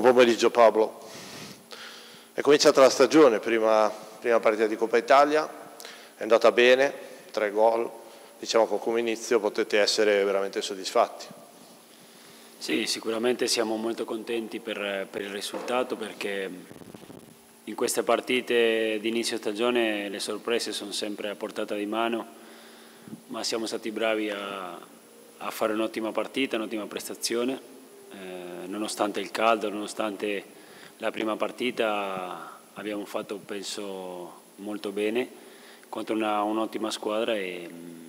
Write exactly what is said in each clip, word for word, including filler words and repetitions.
Buon pomeriggio Pablo. È cominciata la stagione, prima, prima partita di Coppa Italia, è andata bene, tre gol, diciamo che come inizio potete essere veramente soddisfatti. Sì, sicuramente siamo molto contenti per, per il risultato, perché in queste partite di inizio stagione le sorprese sono sempre a portata di mano, ma siamo stati bravi a, a fare un'ottima partita, un'ottima prestazione, eh, nonostante il caldo, nonostante la prima partita abbiamo fatto, penso, molto bene contro un'ottima squadra e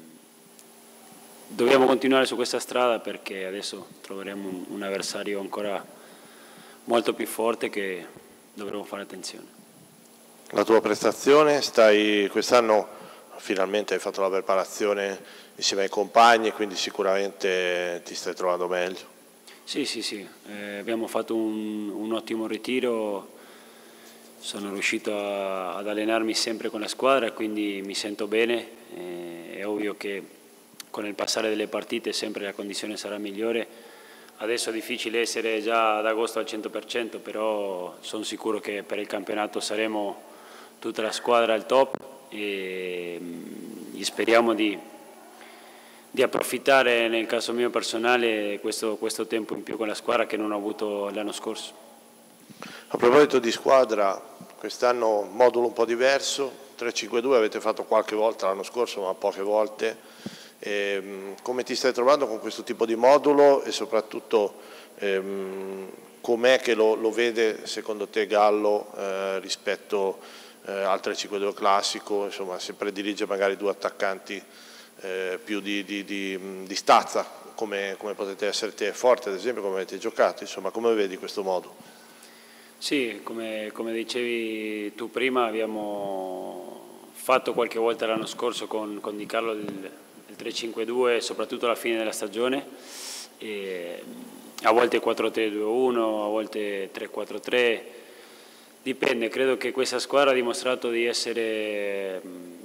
dobbiamo continuare su questa strada, perché adesso troveremo un, un avversario ancora molto più forte che dovremo fare attenzione. La tua prestazione, stai quest'anno finalmente hai fatto la preparazione insieme ai compagni, quindi sicuramente ti stai trovando meglio. Sì, sì, sì, eh, abbiamo fatto un, un ottimo ritiro, sono riuscito a, ad allenarmi sempre con la squadra, quindi mi sento bene, eh, è ovvio che con il passare delle partite sempre la condizione sarà migliore. Adesso è difficile essere già ad agosto al cento per cento, però sono sicuro che per il campionato saremo tutta la squadra al top e, e speriamo di, di approfittare, nel caso mio personale, questo, questo tempo in più con la squadra che non ho avuto l'anno scorso. A proposito di squadra, quest'anno modulo un po' diverso, tre cinque due avete fatto qualche volta l'anno scorso, ma poche volte. E, come ti stai trovando con questo tipo di modulo e soprattutto ehm, com'è che lo, lo vede secondo te Gallo eh, rispetto eh, al tre cinque due classico, insomma se predilige magari due attaccanti eh, più di, di, di, di stazza come, come potete essere te forte ad esempio, come avete giocato, insomma come vedi questo modulo? Sì, come, come dicevi tu prima, abbiamo fatto qualche volta l'anno scorso con, con Di Carlo il, il tre cinque due, soprattutto alla fine della stagione, e a volte quattro tre due uno, a volte tre quattro tre, dipende. Credo che questa squadra ha dimostrato di essere eh,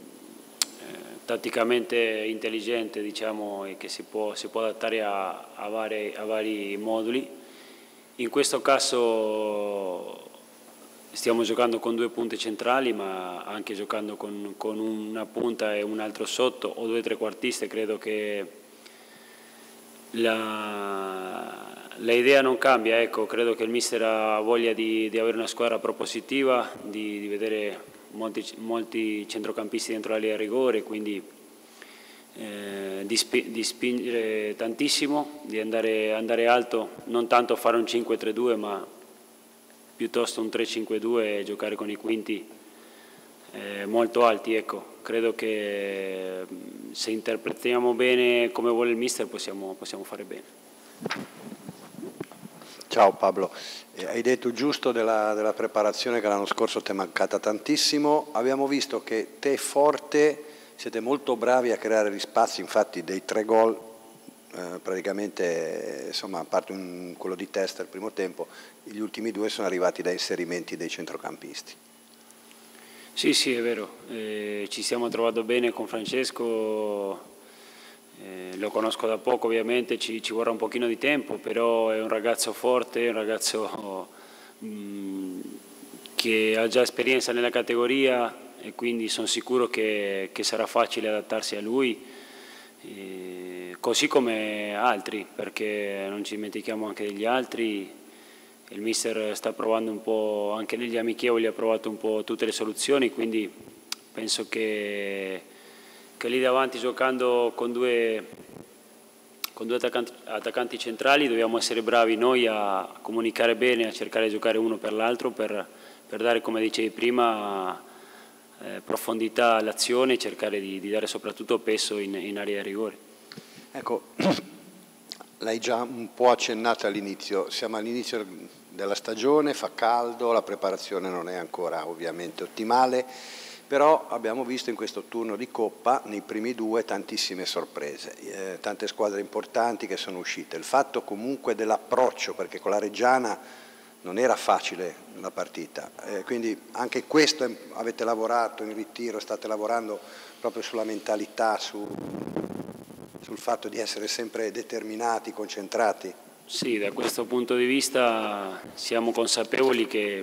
tatticamente intelligente, diciamo, e che si può, si può adattare a, a, vari, a vari moduli. In questo caso stiamo giocando con due punte centrali, ma anche giocando con, con una punta e un altro sotto, o due trequartiste. Credo che la, la idea non cambia, ecco. Credo che il mister ha voglia di, di avere una squadra propositiva, di, di vedere molti, molti centrocampisti dentro la linea di rigore, quindi Eh, di, spi di spingere tantissimo, di andare, andare alto, non tanto fare un cinque tre due, ma piuttosto un tre cinque due e giocare con i quinti eh, molto alti. Ecco, credo che se interpretiamo bene come vuole il mister possiamo, possiamo fare bene. Ciao Pablo, eh, hai detto giusto della, della preparazione che l'anno scorso ti è mancata tantissimo. Abbiamo visto che te forte siete molto bravi a creare gli spazi, infatti dei tre gol eh, praticamente, insomma, a parte un, quello di testa il primo tempo, gli ultimi due sono arrivati da inserimenti dei centrocampisti. Sì, sì, è vero, eh, ci stiamo trovando bene con Francesco, eh, lo conosco da poco ovviamente, ci, ci vorrà un pochino di tempo, però è un ragazzo forte, è un ragazzo mh, che ha già esperienza nella categoria, e quindi sono sicuro che, che sarà facile adattarsi a lui, eh, così come altri, perché non ci dimentichiamo anche degli altri. Il mister sta provando un po', anche negli amichevoli ha provato un po' tutte le soluzioni, quindi penso che, che lì davanti, giocando con due, con due attaccanti, attaccanti centrali, dobbiamo essere bravi noi a comunicare bene, a cercare di giocare uno per l'altro per, per dare, come dicevi prima, Eh, profondità all'azione e cercare di, di dare soprattutto peso in, in area di rigore. Ecco, l'hai già un po' accennato all'inizio, siamo all'inizio della stagione, fa caldo, la preparazione non è ancora ovviamente ottimale, però abbiamo visto in questo turno di Coppa, nei primi due, tantissime sorprese, eh, tante squadre importanti che sono uscite. Il fatto comunque dell'approccio, perché con la Reggiana non era facile la partita, eh, quindi anche questo è, avete lavorato in ritiro, state lavorando proprio sulla mentalità, su, sul fatto di essere sempre determinati, concentrati. Sì, da questo punto di vista siamo consapevoli che,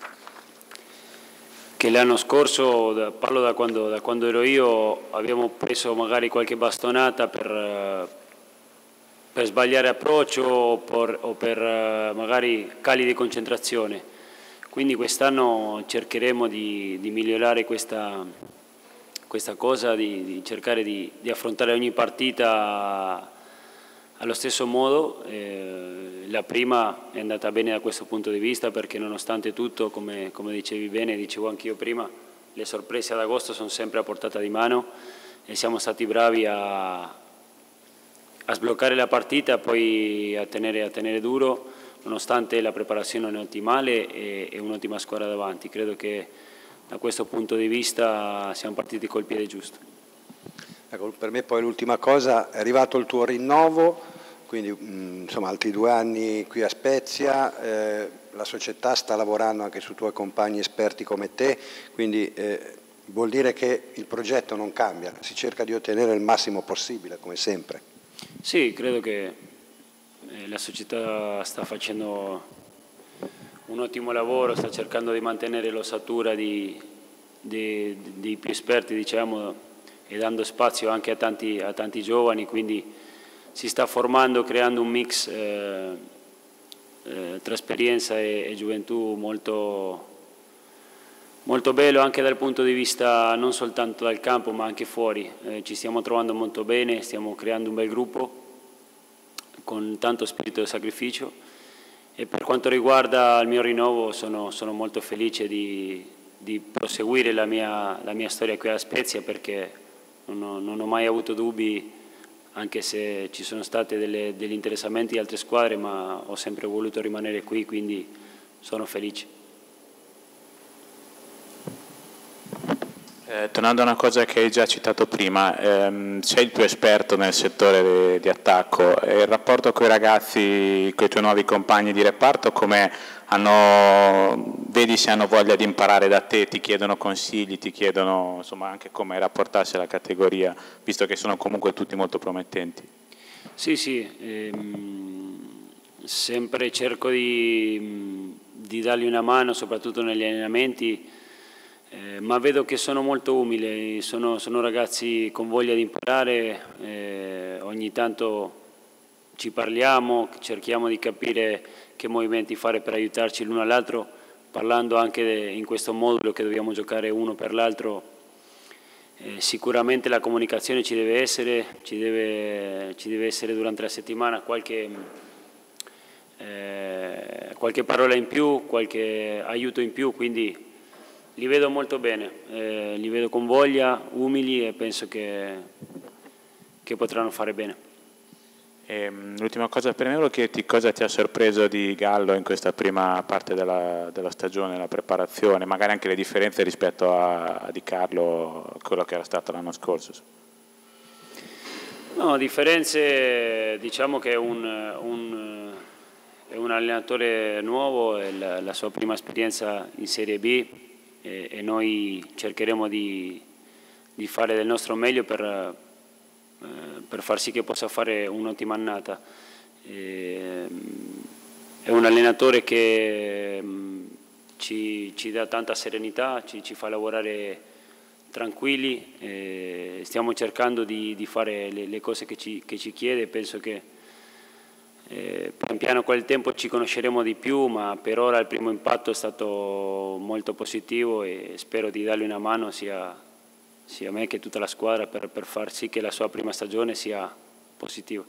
che l'anno scorso, parlo da quando, da quando ero io, abbiamo preso magari qualche bastonata per, per sbagliare approccio o per, o per magari cali di concentrazione. Quindi quest'anno cercheremo di, di migliorare questa, questa cosa, di, di cercare di, di affrontare ogni partita allo stesso modo. Eh, la prima è andata bene da questo punto di vista perché nonostante tutto, come, come dicevi bene, dicevo anch'io prima, le sorprese ad agosto sono sempre a portata di mano e siamo stati bravi a, a sbloccare la partita e poi a tenere, a tenere duro, nonostante la preparazione non è ottimale e, e un'ottima squadra davanti. Credo che da questo punto di vista siamo partiti col piede giusto. Ecco, per me poi l'ultima cosa, è arrivato il tuo rinnovo, quindi mh, insomma altri due anni qui a Spezia, eh, la società sta lavorando anche su tuoi compagni esperti come te, quindi eh, vuol dire che il progetto non cambia, si cerca di ottenere il massimo possibile come sempre. Sì, credo che la società sta facendo un ottimo lavoro, sta cercando di mantenere l'ossatura di, di, di più esperti, diciamo, e dando spazio anche a tanti, a tanti giovani, quindi si sta formando, creando un mix eh, eh, tra esperienza e, e gioventù molto, molto bello anche dal punto di vista non soltanto dal campo ma anche fuori. Eh, ci stiamo trovando molto bene, stiamo creando un bel gruppo con tanto spirito di sacrificio e per quanto riguarda il mio rinnovo sono, sono molto felice di, di proseguire la mia, la mia storia qui a Spezia perché non ho, non ho mai avuto dubbi, anche se ci sono stati delle, degli interessamenti di altre squadre, ma ho sempre voluto rimanere qui, quindi sono felice. Eh, tornando a una cosa che hai già citato prima, ehm, sei il più esperto nel settore di, di attacco, e il rapporto con i ragazzi, con i tuoi nuovi compagni di reparto, come hanno, vedi se hanno voglia di imparare da te, ti chiedono consigli, ti chiedono insomma anche come rapportarsi alla categoria, visto che sono comunque tutti molto promettenti? Sì, sì, ehm, sempre cerco di, di dargli una mano, soprattutto negli allenamenti. Eh, ma vedo che sono molto umili, sono, sono ragazzi con voglia di imparare, eh, ogni tanto ci parliamo, cerchiamo di capire che movimenti fare per aiutarci l'uno all'altro, parlando anche de, in questo modulo che dobbiamo giocare uno per l'altro. Eh, sicuramente la comunicazione ci deve essere, ci deve, ci deve essere durante la settimana qualche, eh, qualche parola in più, qualche aiuto in più, quindi li vedo molto bene, eh, li vedo con voglia, umili e penso che, che potranno fare bene. L'ultima cosa per me, volevo chiederti cosa ti ha sorpreso di Gallo in questa prima parte della, della stagione, la preparazione, magari anche le differenze rispetto a, a Di Carlo, quello che era stato l'anno scorso. No, differenze, diciamo che è un, un, è un allenatore nuovo, è la, la sua prima esperienza in Serie B. E, e noi cercheremo di, di fare del nostro meglio per, eh, per far sì che possa fare un'ottima annata. E, è un allenatore che mh, ci, ci dà tanta serenità, ci, ci fa lavorare tranquilli, e stiamo cercando di, di fare le, le cose che ci, che ci chiede. Penso che Eh, pian piano con il tempo ci conosceremo di più, ma per ora il primo impatto è stato molto positivo e spero di dargli una mano sia, sia a me che a tutta la squadra per, per far sì che la sua prima stagione sia positiva.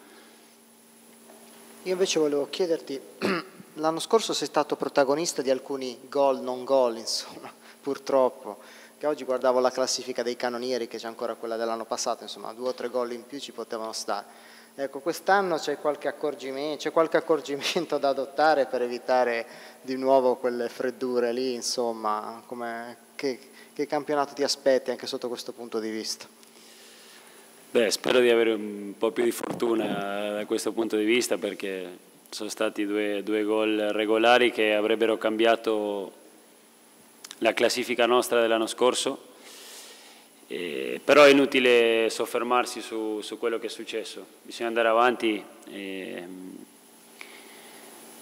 Io invece volevo chiederti, l'anno scorso sei stato protagonista di alcuni gol non gol, insomma, purtroppo, che oggi guardavo la classifica dei cannonieri, che c'è ancora quella dell'anno passato, insomma due o tre gol in più ci potevano stare. Ecco, quest'anno c'è qualche accorgimento, c'è qualche accorgimento da adottare per evitare di nuovo quelle freddure lì, insomma, come, che, che campionato ti aspetti anche sotto questo punto di vista? Beh, spero di avere un po' più di fortuna da questo punto di vista, perché sono stati due, due gol regolari che avrebbero cambiato la classifica nostra dell'anno scorso. Eh, però è inutile soffermarsi su, su quello che è successo, bisogna andare avanti e,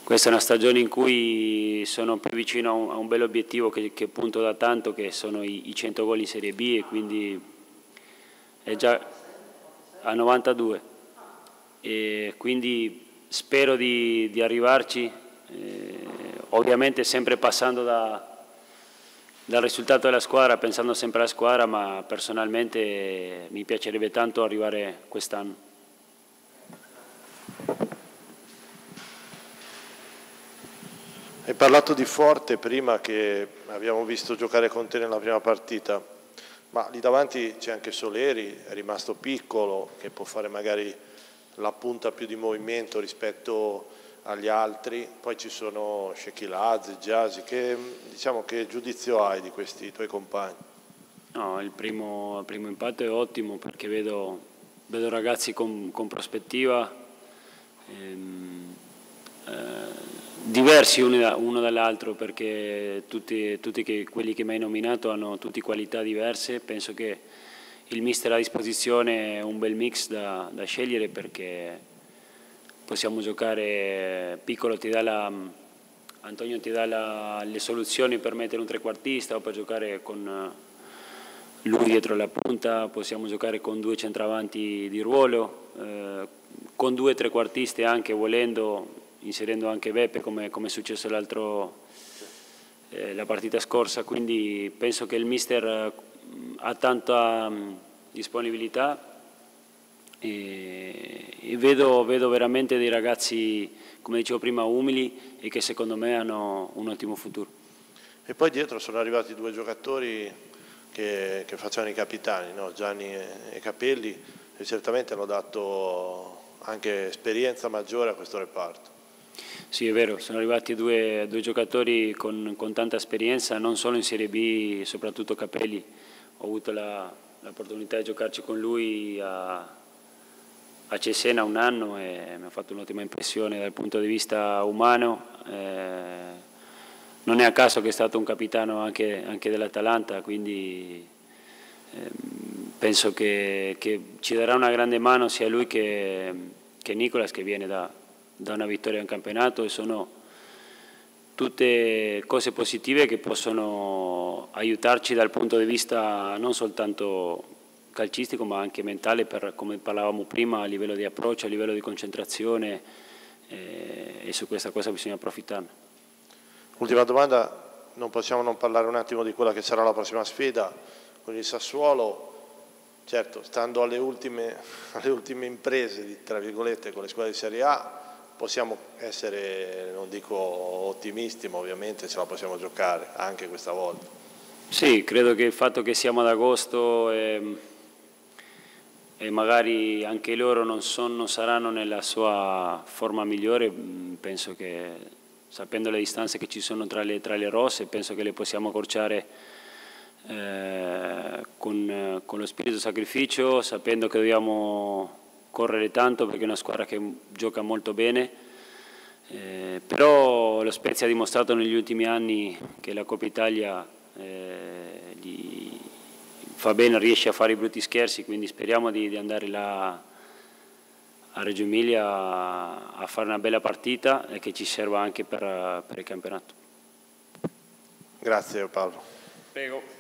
questa è una stagione in cui sono più vicino a un, a un bel obiettivo che, che punto da tanto, che sono i, i cento gol in Serie B, e quindi è già a novantadue, e quindi spero di, di arrivarci, eh, ovviamente sempre passando da dal risultato della squadra, pensando sempre alla squadra, ma personalmente mi piacerebbe tanto arrivare quest'anno. Hai parlato di Forte prima, che abbiamo visto giocare con te nella prima partita, ma lì davanti c'è anche Soleri, è rimasto piccolo, che può fare magari la punta più di movimento rispetto agli altri, poi ci sono Shekilaz, Gyasi, che, diciamo, che giudizio hai di questi tuoi compagni? No, il primo, il primo impatto è ottimo, perché vedo, vedo ragazzi con, con prospettiva, ehm, eh, diversi uno, da, uno dall'altro, perché tutti, tutti che, quelli che mi hai nominato hanno tutti qualità diverse. Penso che il mister ha a disposizione un bel mix da, da scegliere, perché possiamo giocare piccolo, ti dà la, Antonio ti dà la, le soluzioni per mettere un trequartista o per giocare con lui dietro la punta, possiamo giocare con due centravanti di ruolo, eh, con due trequartisti anche volendo, inserendo anche Beppe come, come è successo l'altro, eh, la partita scorsa, quindi penso che il mister eh, ha tanta um, disponibilità. E, e vedo, vedo veramente dei ragazzi, come dicevo prima, umili, e che secondo me hanno un ottimo futuro. E poi dietro sono arrivati due giocatori che, che facevano i capitani, no? Gianni e, e Capelli, e certamente hanno dato anche esperienza maggiore a questo reparto. Sì, è vero, sono arrivati due, due giocatori con, con tanta esperienza, non solo in Serie B, soprattutto Capelli. Ho avuto l'opportunità di giocarci con lui a a Cesena un anno e mi ha fatto un'ottima impressione dal punto di vista umano. Eh, non è a caso che è stato un capitano anche, anche dell'Atalanta, quindi eh, penso che, che ci darà una grande mano sia lui che, che Nicolas, che viene da, da una vittoria in campionato, e sono tutte cose positive che possono aiutarci dal punto di vista non soltanto calcistico ma anche mentale, per, come parlavamo prima, a livello di approccio, a livello di concentrazione, eh, e su questa cosa bisogna approfittarne. Ultima domanda, non possiamo non parlare un attimo di quella che sarà la prossima sfida con il Sassuolo. Certo, stando alle ultime, alle ultime imprese, tra virgolette, con le squadre di Serie A, possiamo essere, non dico ottimisti, ma ovviamente ce la possiamo giocare anche questa volta. Sì, credo che il fatto che siamo ad agosto e, e magari anche loro non, sono, non saranno nella sua forma migliore, penso che, sapendo le distanze che ci sono tra le, tra le rosse, penso che le possiamo accorciare eh, con, con lo spirito sacrificio, sapendo che dobbiamo correre tanto perché è una squadra che gioca molto bene, eh, però lo Spezia ha dimostrato negli ultimi anni che la Coppa Italia eh, gli fa bene, riesce a fare i brutti scherzi, quindi speriamo di, di andare là a Reggio Emilia a, a fare una bella partita e che ci serva anche per, per il campionato. Grazie Paolo. Prego.